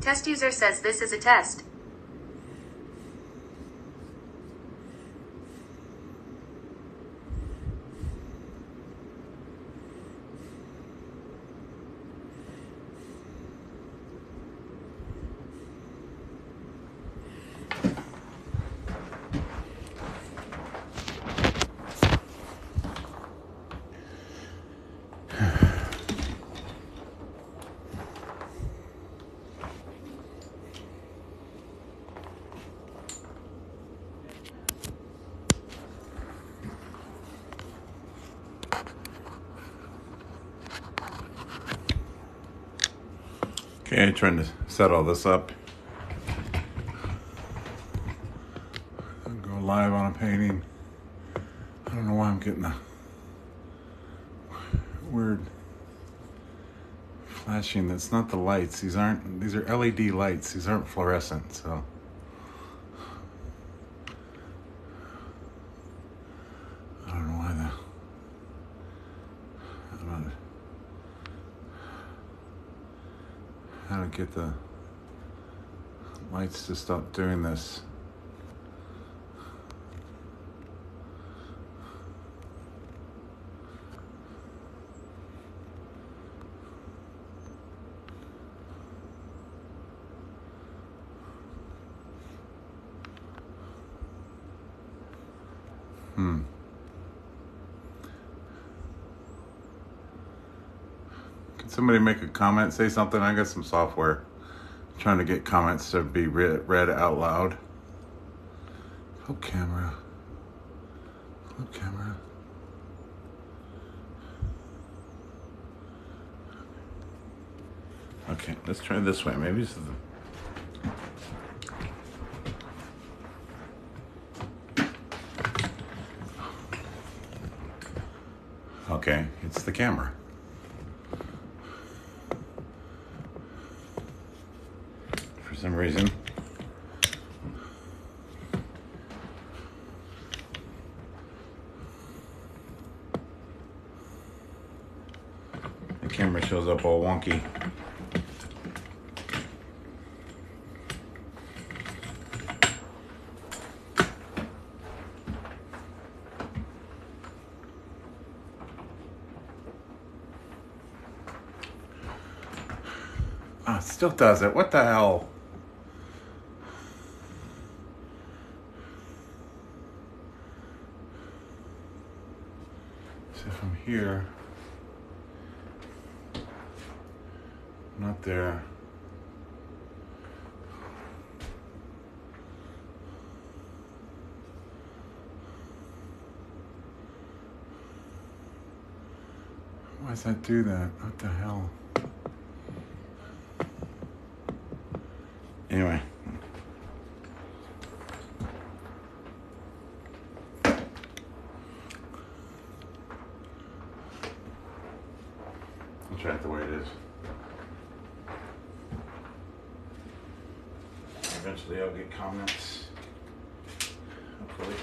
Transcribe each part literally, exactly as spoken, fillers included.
Test user says this is a test. Okay, trying to set all this up. I'll go live on a painting. I don't know why I'm getting a weird flashing. That's not the lights. These aren't, these are L E D lights. These aren't fluorescent, so. I don't know why the, I don't know how to get the lights to stop doing this. Hmm. Can somebody make a comment, say something? I got some software. I'm trying to get comments to be read, read out loud. Flip camera. Flip camera. Okay, let's try this way. Maybe this is the... Okay, it's the camera. For some reason. The camera shows up all wonky. Oh, it still does it. What the hell? So if I'm here, not there. Why does that do that? What the hell? Anyway. I'll try it the way it is. Eventually I'll get comments. Hopefully.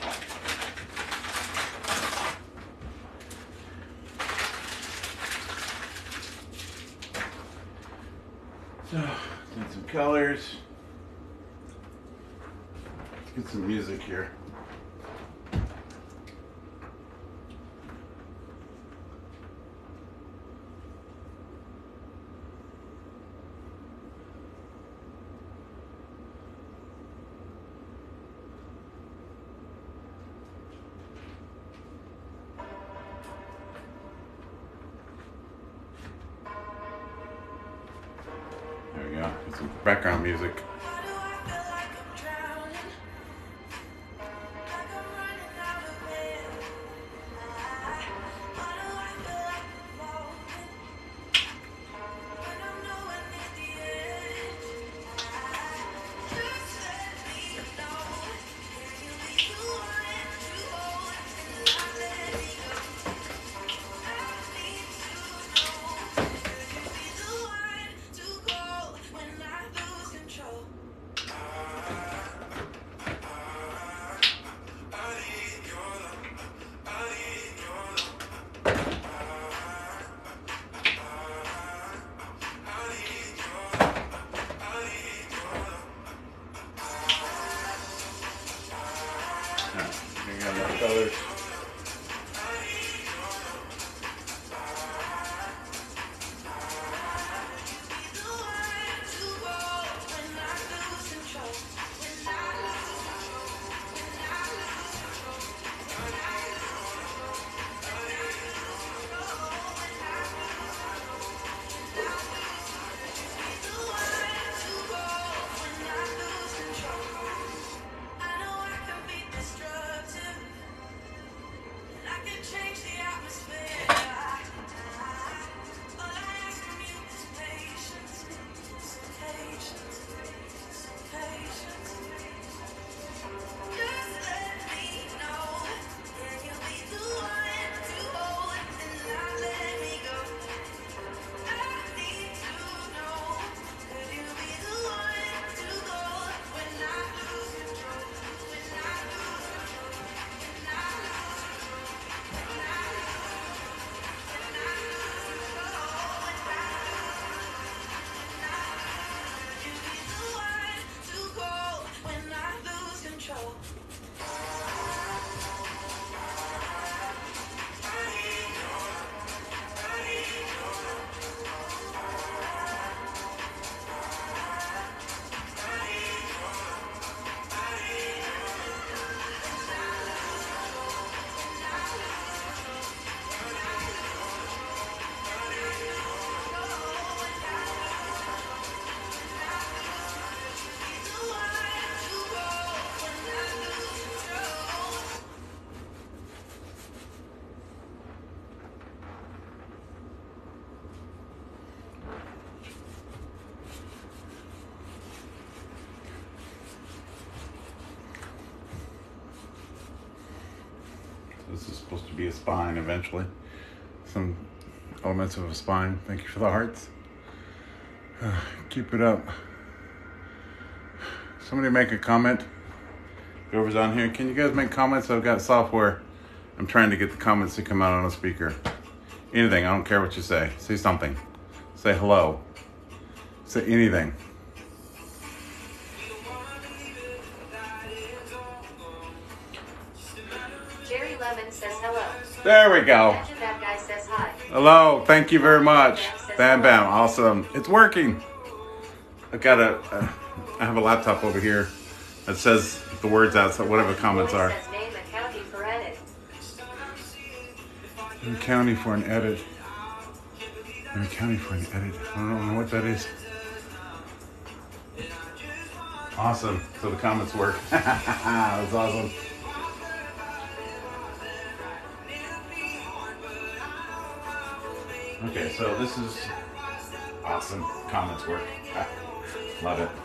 So, get some colors. Let's get some music here. There we go. Get some background music. Control. Alright, you got more colors. This is supposed to be a spine eventually. Some elements of a spine. Thank you for the hearts. Uh, keep it up. Somebody make a comment. Whoever's on here, can you guys make comments? I've got software. I'm trying to get the comments to come out on a speaker. Anything, I don't care what you say. Say something. Say hello. Say anything. Jerry Lemon says hello. There we go. Imagine that guy says hi. Hello, thank you very much. Bam Bam, awesome. It's working. I've got a, uh, I have a laptop over here that says the words out, so whatever comments are. Says name and county for edit. And county for an edit. And county for an edit. I don't know what that is. Awesome. So the comments work. That's awesome. Okay, so this is awesome. Comments work. Love it.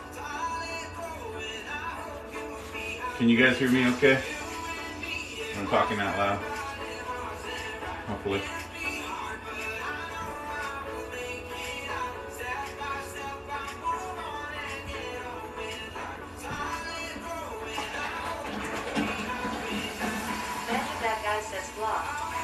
Can you guys hear me okay? I'm talking out loud. Hopefully. Imagine that guy says blah.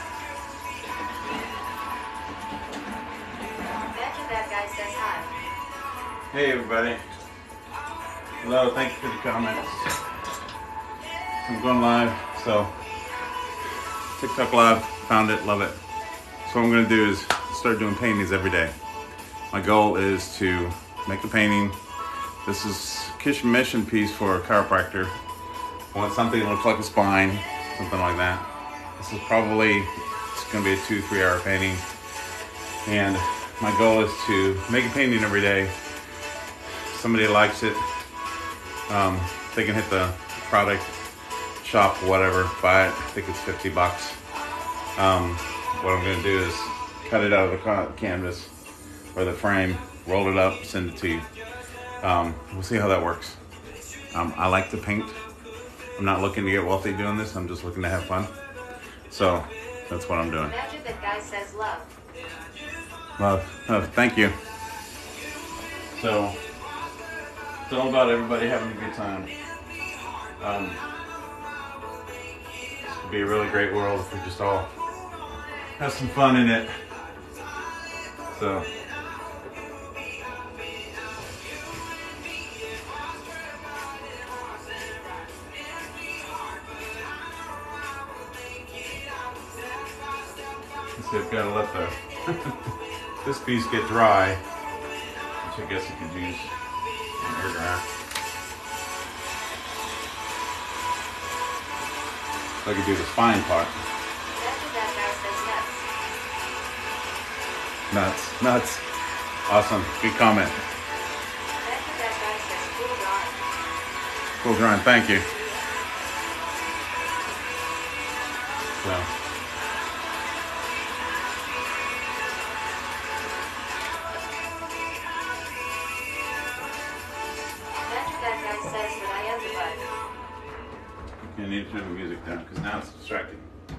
Imagine that guy says hi. Hey everybody. Hello, thank you for the comments. I'm going live, so TikTok live, found it, love it. So what I'm gonna do is start doing paintings every day. My goal is to make a painting. This is a kitchen mission piece for a chiropractor. I want something that looks like a spine, something like that. This is probably, it's gonna be a two, three hour painting. And my goal is to make a painting every day. Somebody likes it, um, they can hit the product shop, whatever, buy it. I think it's fifty bucks. Um, what I'm gonna do is cut it out of the canvas or the frame, roll it up, send it to you. Um, we'll see how that works. Um, I like to paint. I'm not looking to get wealthy doing this. I'm just looking to have fun. So that's what I'm doing. Imagine that guy says love. Love, love, thank you. So it's all about everybody having a good time. Um, this could be a really great world if we just all have some fun in it. So. See, I've got to let the this piece get dry, which I guess you could use an air dryer. So I could do the spine part. That's what that guy says Nuts, nuts. nuts. Awesome. Good comment. That's what that guy says cool drawing. Cool drawing. Thank you. So. That's what that guy says that I am the butt. You need to turn the music down because now it's distracting.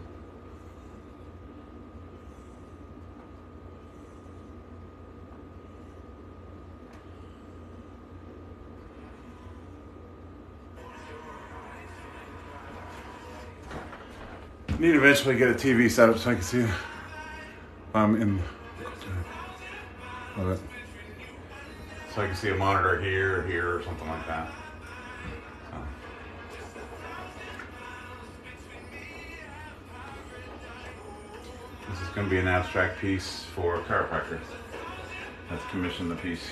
Need to eventually get a T V set up so I can see if I'm in. Love it. So I can see a monitor here or here or something like that. So. This is going to be an abstract piece for Chiropractor. Let's commission the piece.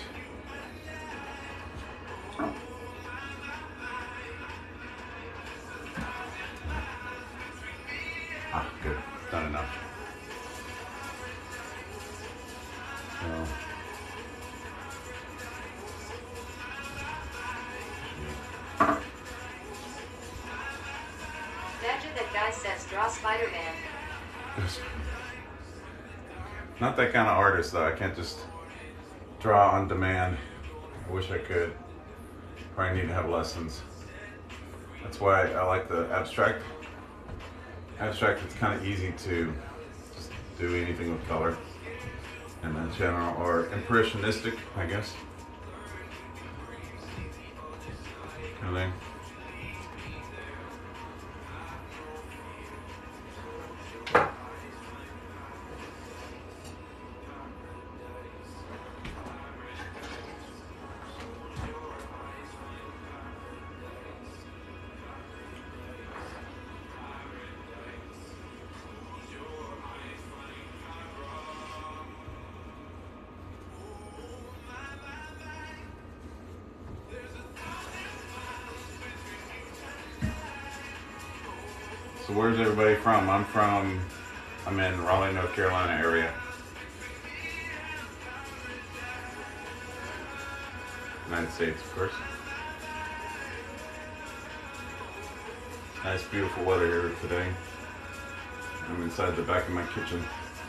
Ah, good. Done enough. So. That's what that guy says draw Spider-Man. Yes. Not that kind of artist though. I can't just draw on demand. I wish I could. Probably need to have lessons. That's why I like the abstract. Abstract, it's kind of easy to just do anything with color. And then general or impressionistic, I guess. Kind of thing. So where's everybody from? I'm from, I'm in Raleigh, North Carolina area. United States, of course. Nice, beautiful weather here today. I'm inside the back of my kitchen.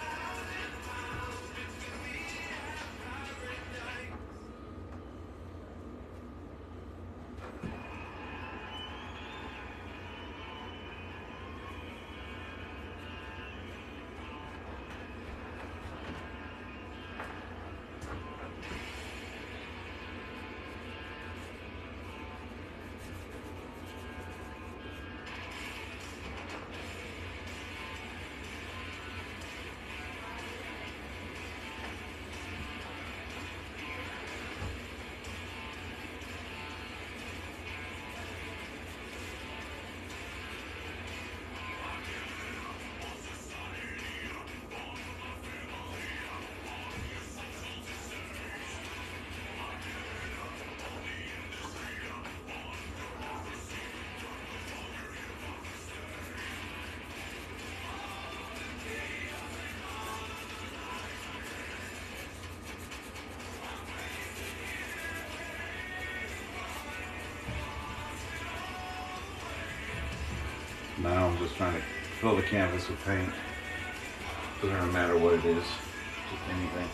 Now I'm just trying to fill the canvas with paint. Doesn't really matter what it is, just anything.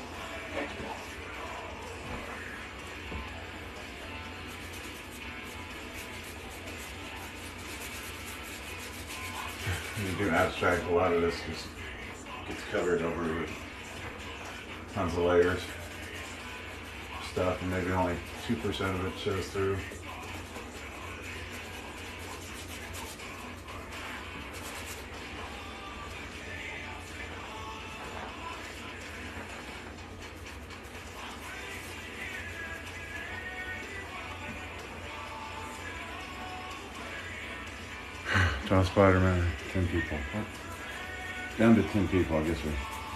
When you do abstract, a lot of this just gets covered over with tons of layers of stuff, and maybe only two percent of it shows through. Draw Spider-Man, ten people. What? Down to ten people, I guess we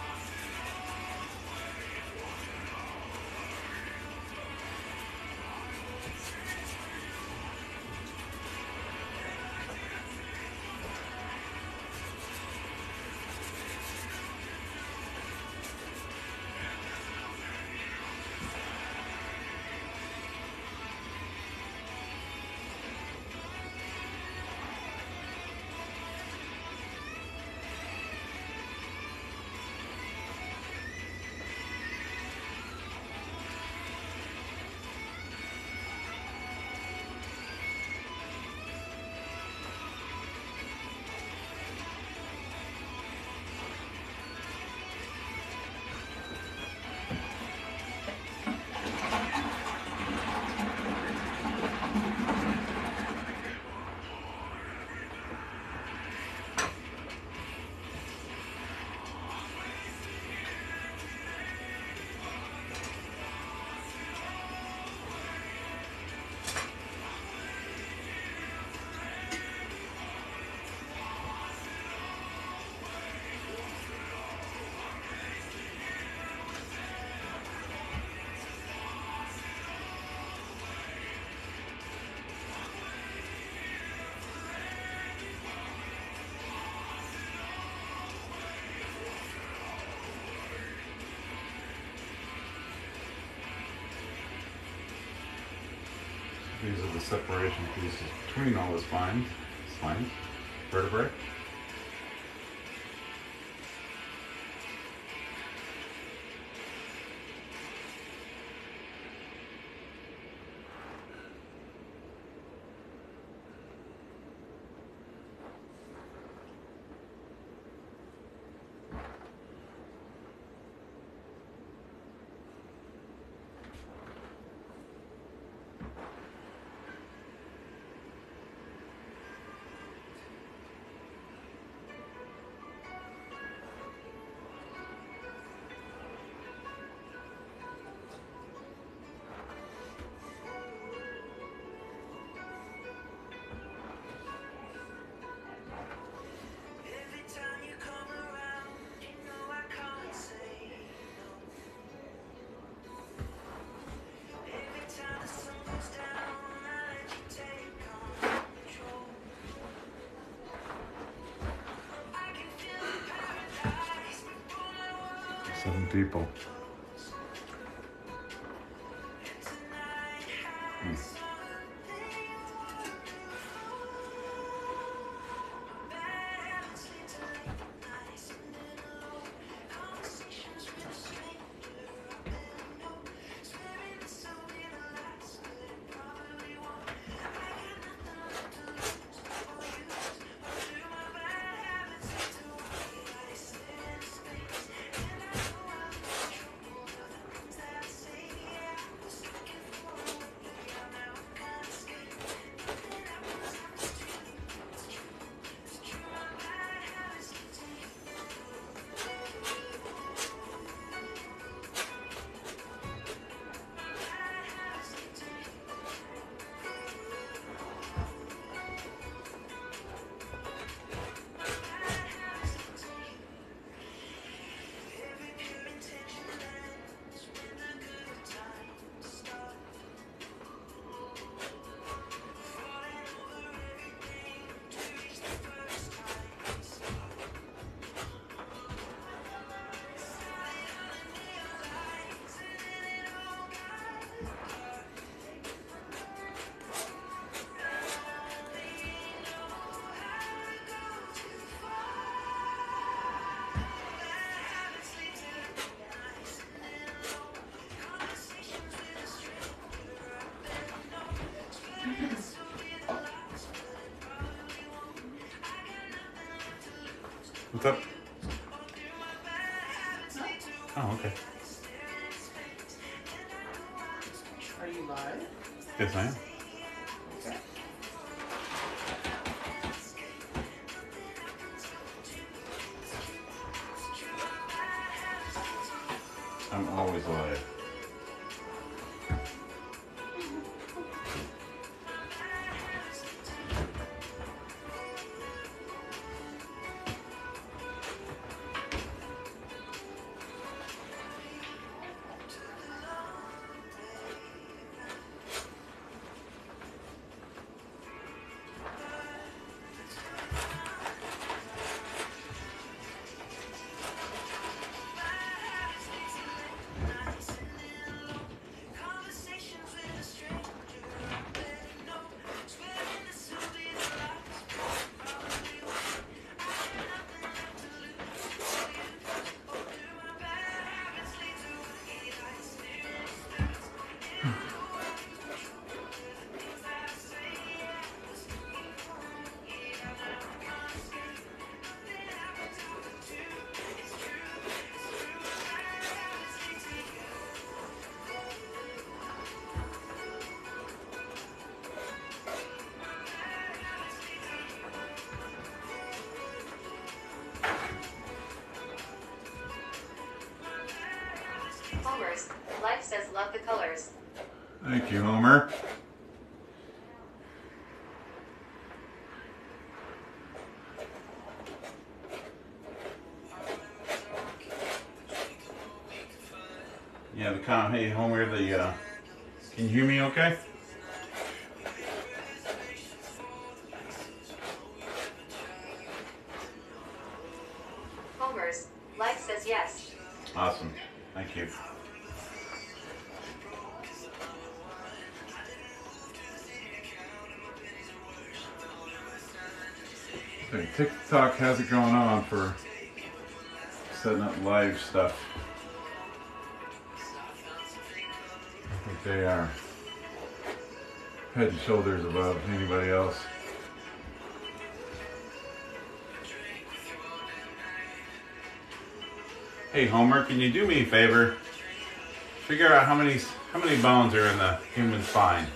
These are the separation pieces between all the spines, spines, vertebrae. Seven people. Hmm. What's up? Oh, okay. Are you live? Yes, I am. Okay. I'm always live. Homer's life says love the colors. Thank you, Homer. Yeah, the com. Hey, Homer. The uh, can you hear me? Okay. Homer's life says yes. Awesome. Thank you. Okay, TikTok has it going on for setting up live stuff. I think they are head and shoulders above anybody else. Hey Homer, can you do me a favor? Figure out how many how many bones are in the human spine.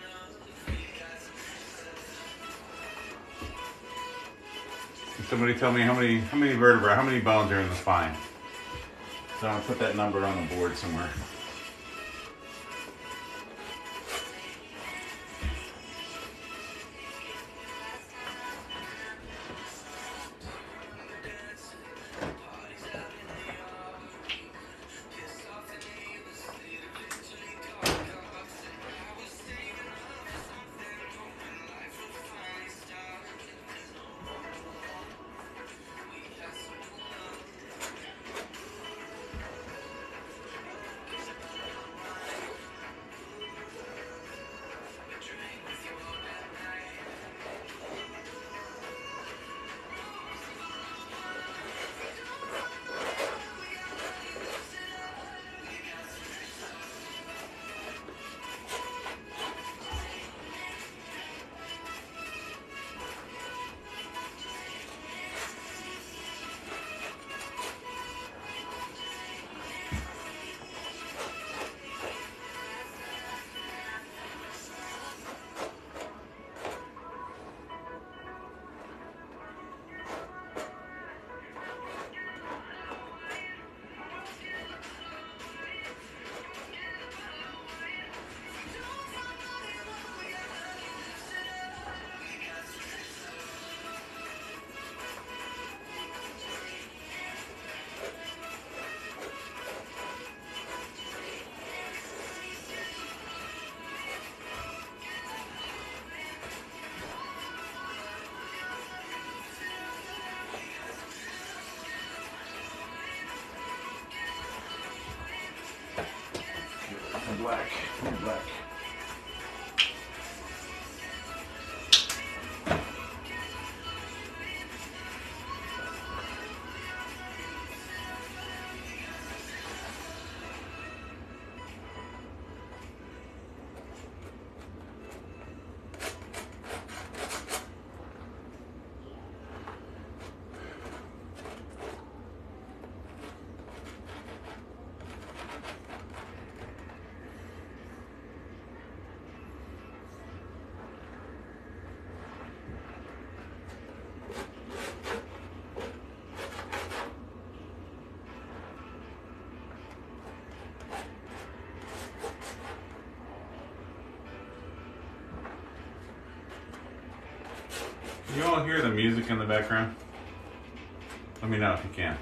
Can somebody tell me how many how many vertebrae, how many bones are in the spine? So I'll put that number on the board somewhere. Black, black. You all hear the music in the background? Let me know if you can.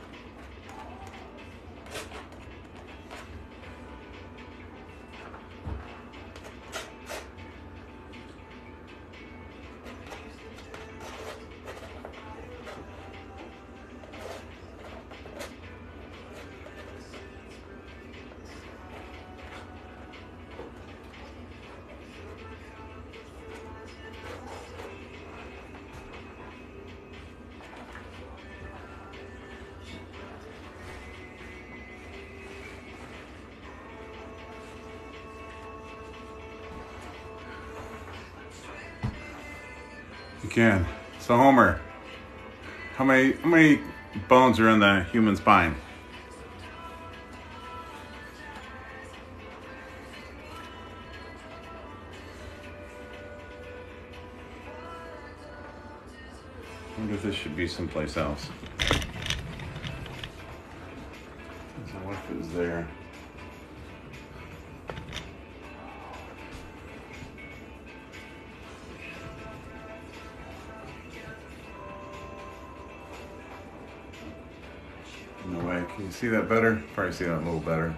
You can. So Homer, how many how many bones are in the human spine? I wonder if this should be someplace else. So what if it was there? No way. Can you see that better? Probably see that a little better.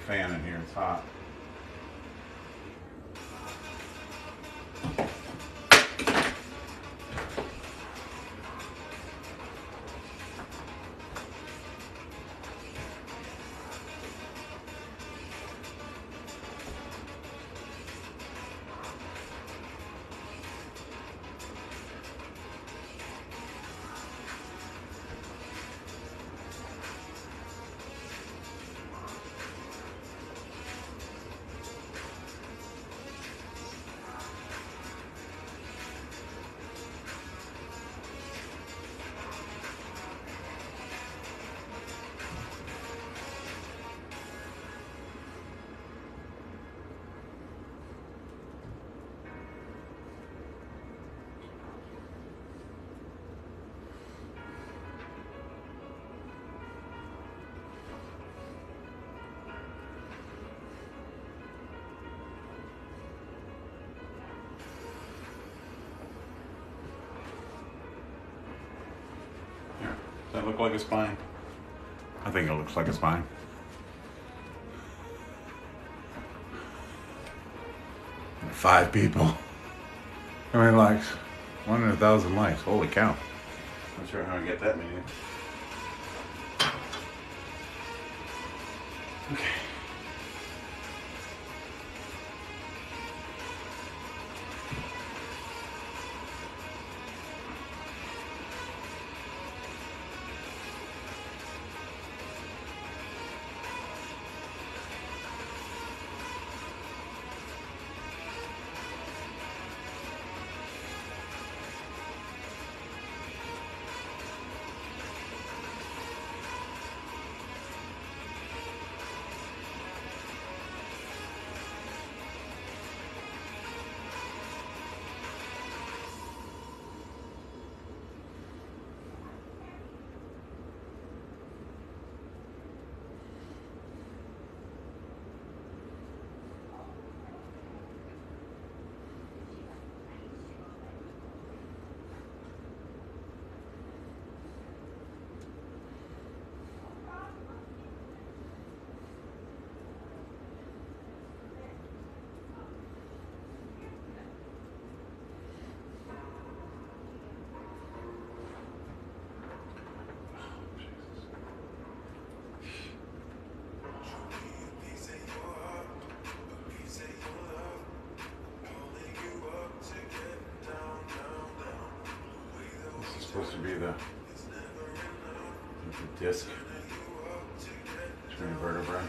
fan in here. It's hot. Does that look like a spine? I think it looks like a spine. Five people. How many likes? One in a thousand likes. Holy cow. Not sure how I get that many. Okay. Supposed to be the, the disc between vertebrae.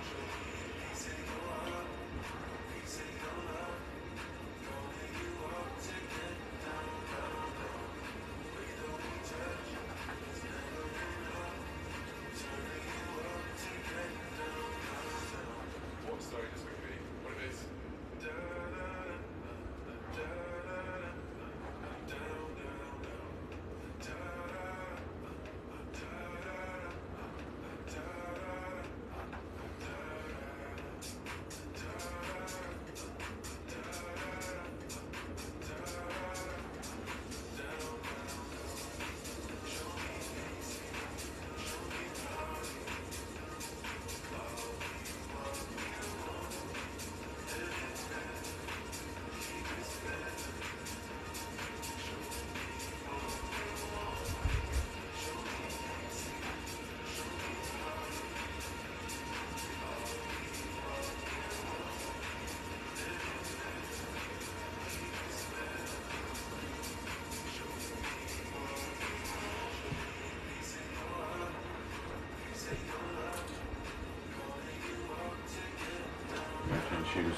Shoes.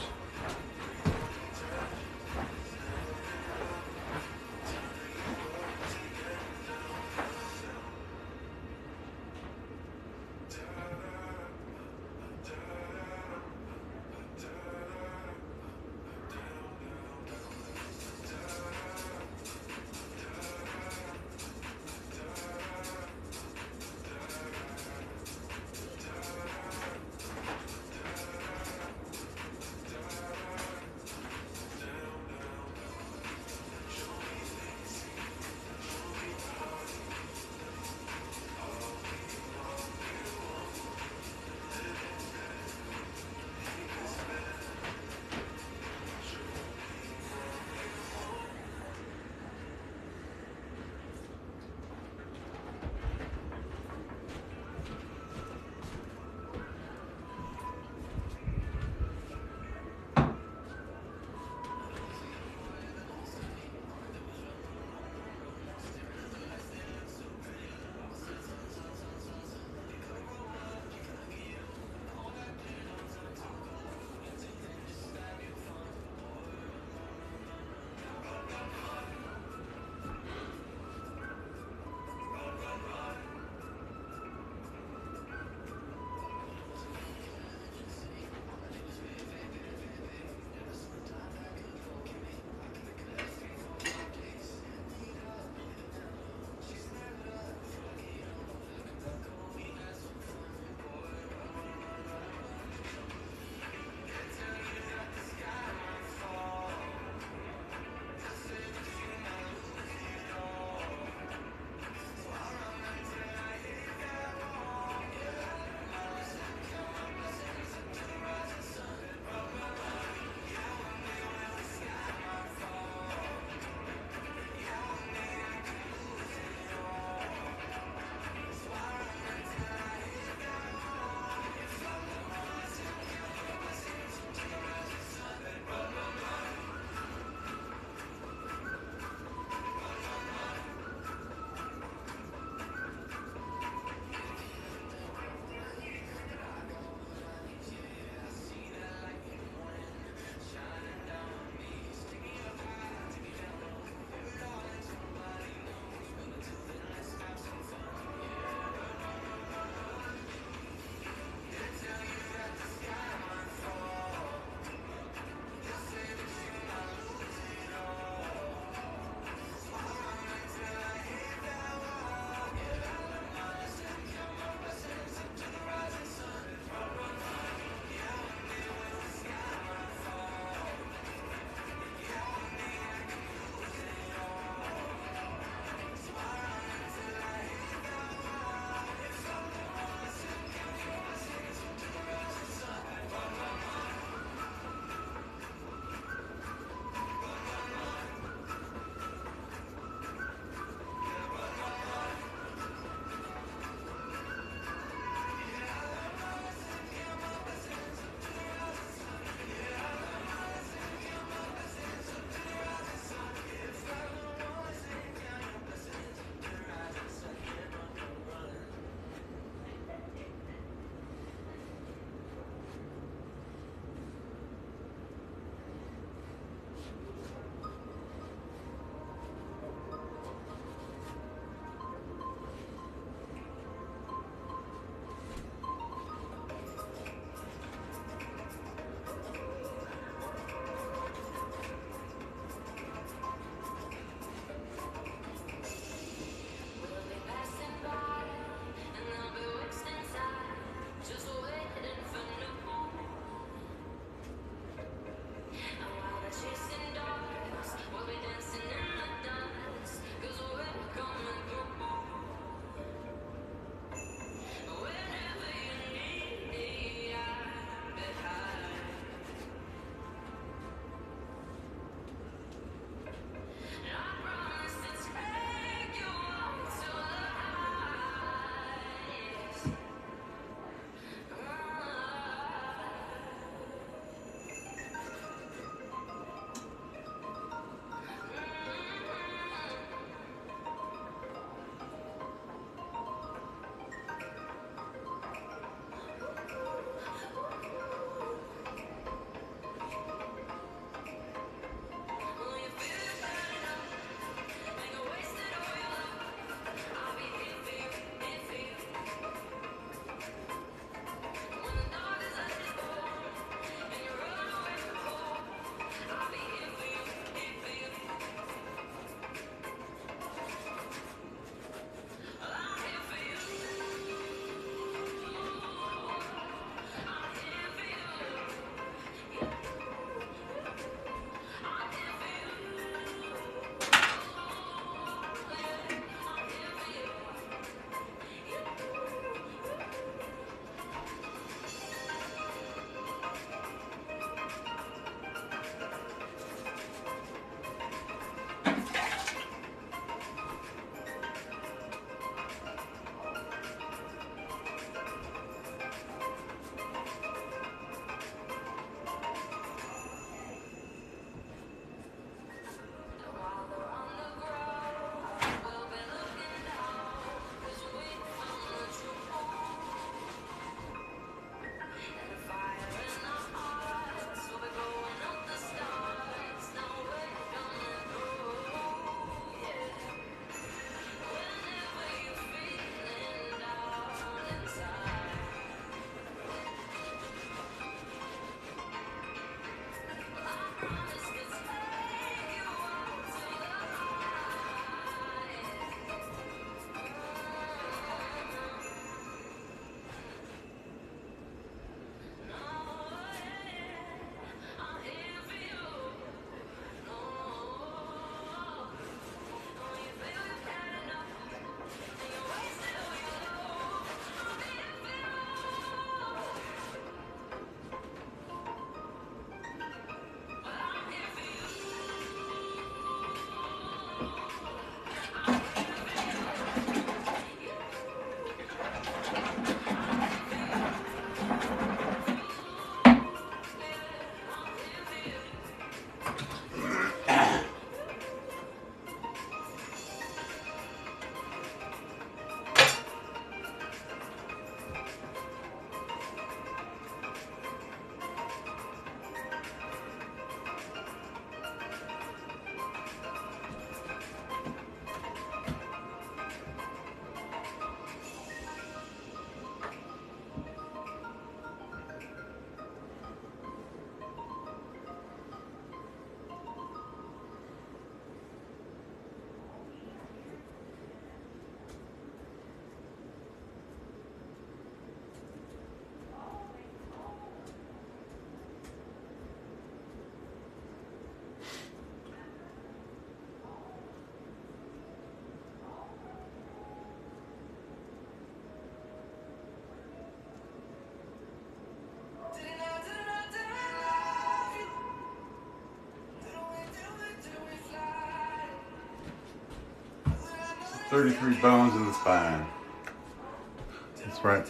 thirty-three bones in the spine. That's right.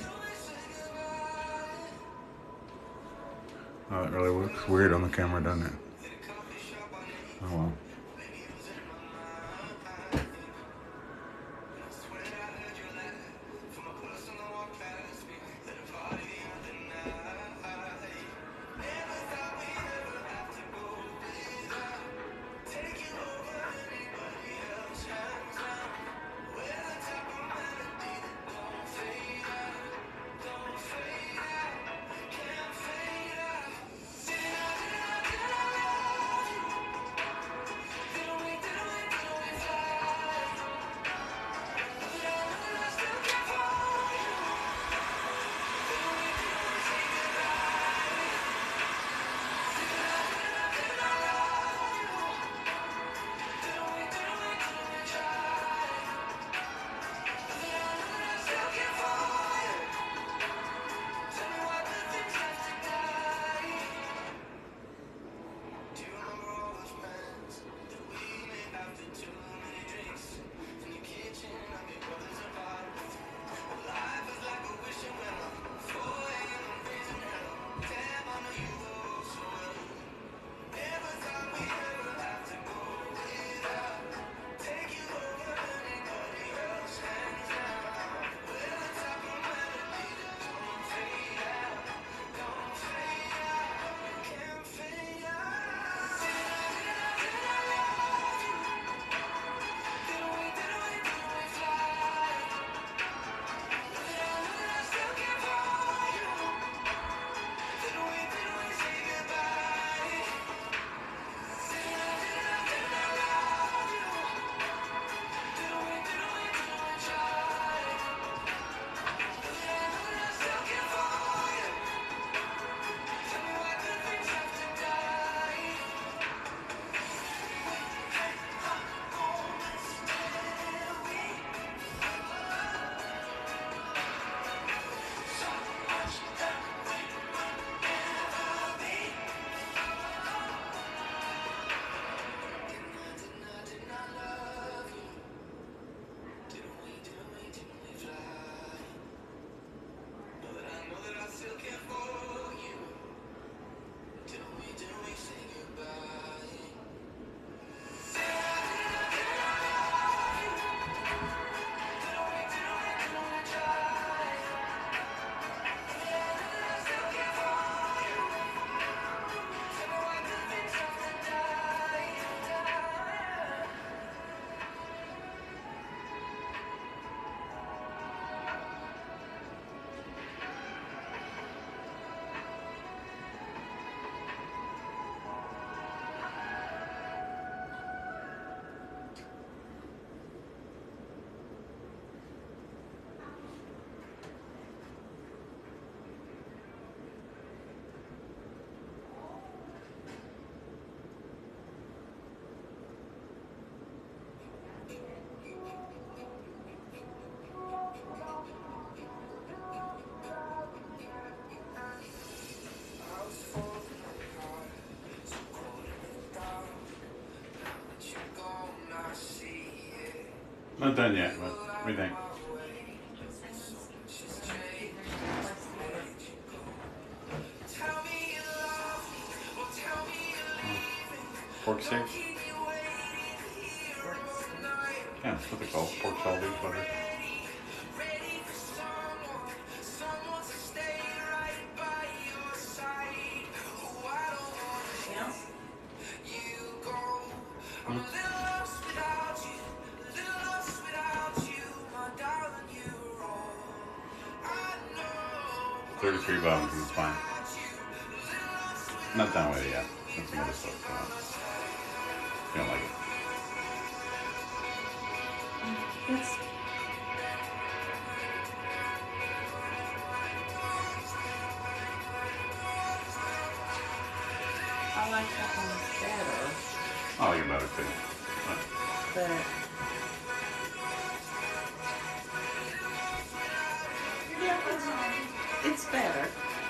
Oh, it really looks weird on the camera, doesn't it? Oh well. Not done yet, but what do you think? Pork steak? Yeah, that's what they call it. Pork salty butter. thirty-three bones in the spine. Not done with it yet. That's some other stuff going on. You don't like it? It's, I like that one better, I like it better too. but yeah, it's, it's better.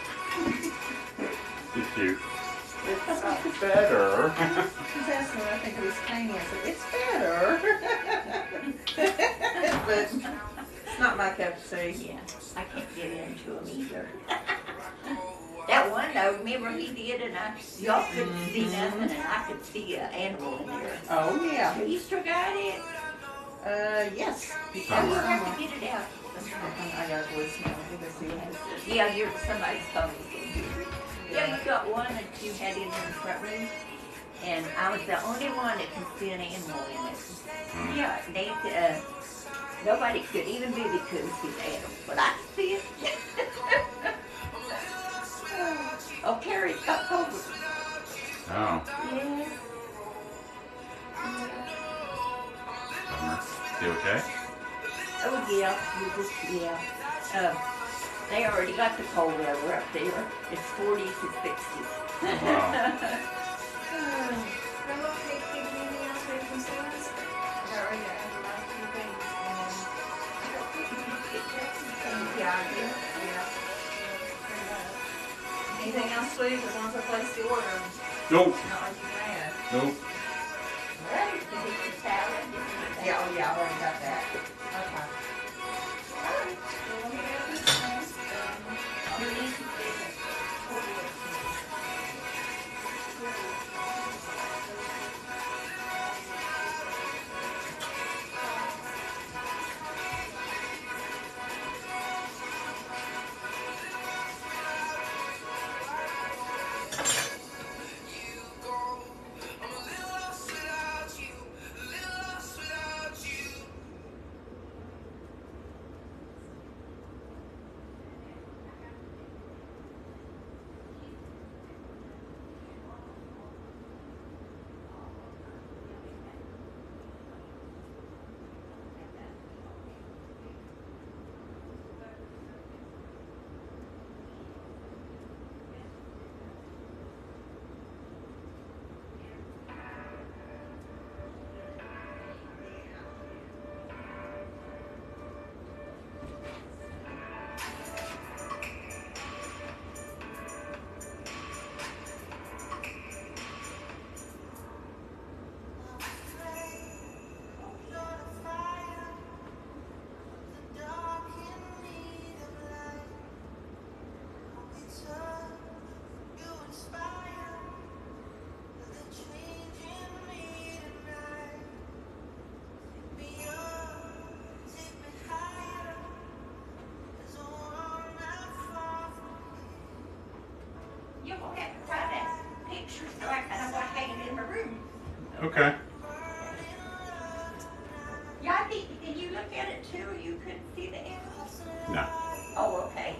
It's cute. It's uh, Better. she's asking what I think of this painting. I said, it's better. but it's not my cup of tea. Yeah, I can't get into them either. That one though, remember he did, and I, y'all couldn't see nothing, and I could see an animal in there. Oh, yeah. Have you still got it? Uh, yes. Oh, you have to get it out. I got a voicemail. Let's see what it is. Yeah, you're, somebody's phone is in here. Yeah, you got one that you had in the front room, and I was the only one that can see an animal in it. Yeah, they, uh, nobody could, even Billy couldn't see the animal, but I could see it. Oh, Carrie's got COVID. Oh, Yeah. bummer. You okay? Oh, yeah, you just, yeah. Uh, they already got the cold weather up there. It's forties and sixties. Oh, wow. Anything else, Steve, as long as I place the order? Nope. Not like you mad. Nope. Ready to get the salad? Yeah, oh yeah, I've already got that. Okay. Alright, well, let me get this one. You need to get it. You're going to have to find that picture so I kind of want to hang it in my room. Okay. Yeah, I think, did you look at it too, or you couldn't see the animals? No. Oh, okay.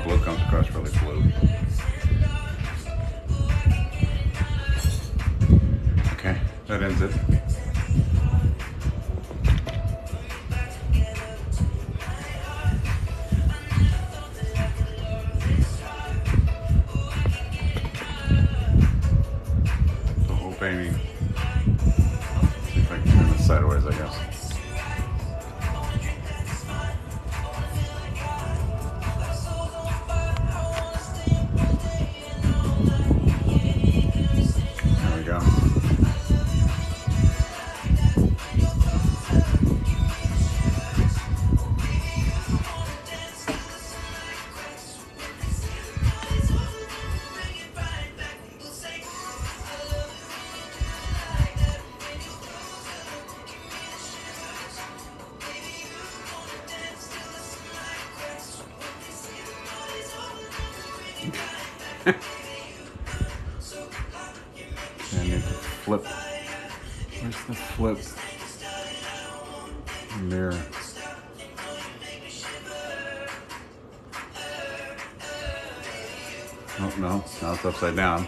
Oh, blue comes across really blue. Okay, that ends it. The whole painting. See if I can turn this sideways, I guess. There we go. I need to flip. Where's the flip mirror? Oh, no, now it's upside down.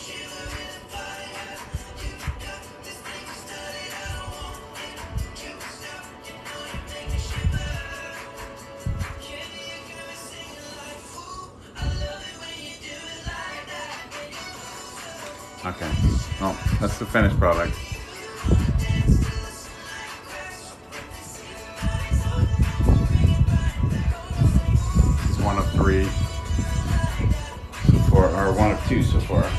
Okay, well, that's the finished product. It's one of three so far, or one of two so far.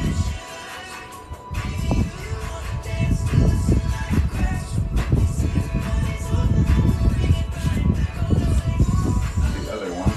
The other one.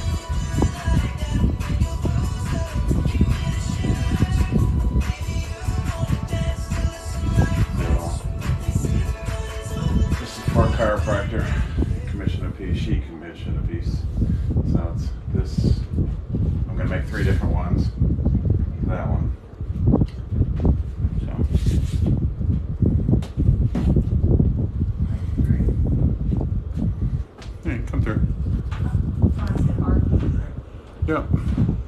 Chiropractor, commission a piece, she commission a piece. So it's this, I'm going to make three different ones. That one. So. Hey, come through. Yep.